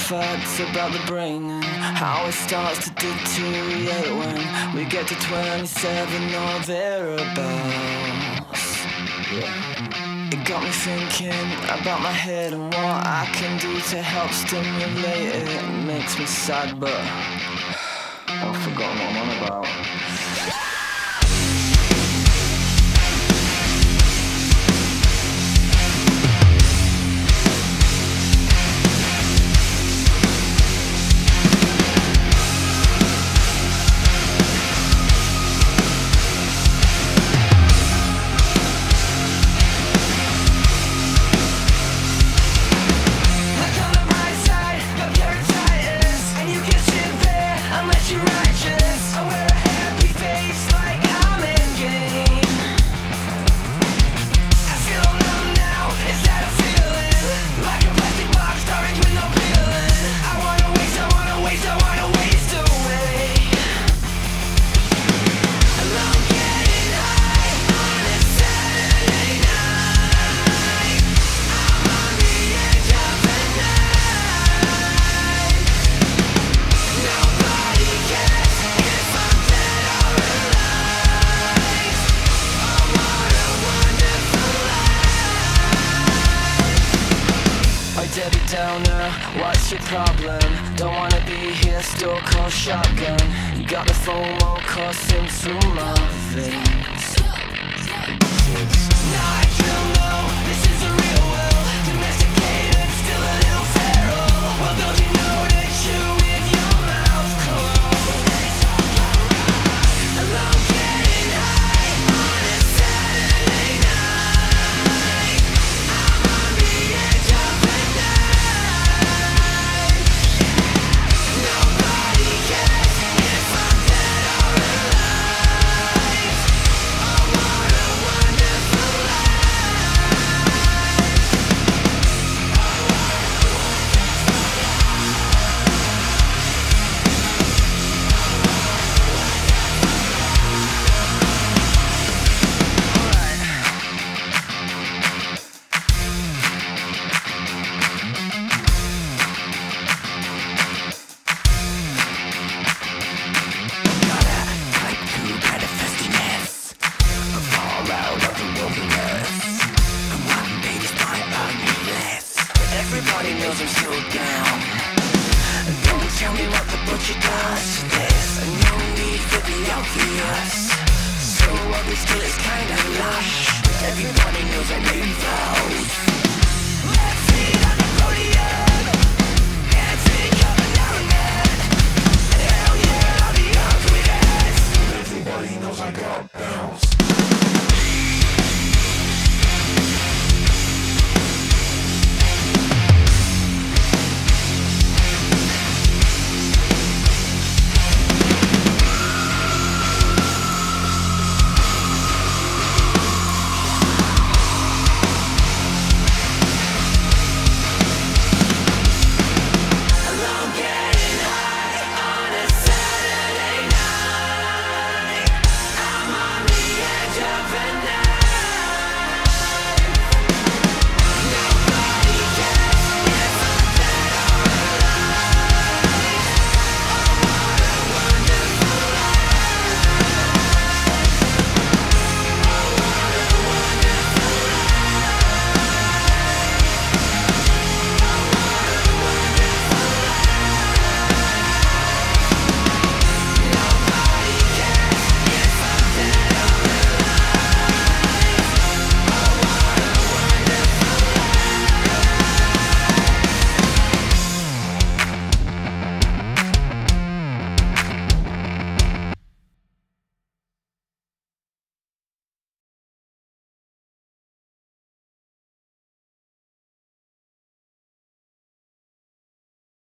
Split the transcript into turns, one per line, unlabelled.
facts about the brain and how it starts to deteriorate when we get to 27 or thereabouts. It got me thinking about my head and what I can do to help stimulate it. It makes me sad, but I've forgotten what I'm on about. Debbie Downer, what's your problem? Don't wanna be here, still call shotgun. You got the FOMO coursing through my veins. Now I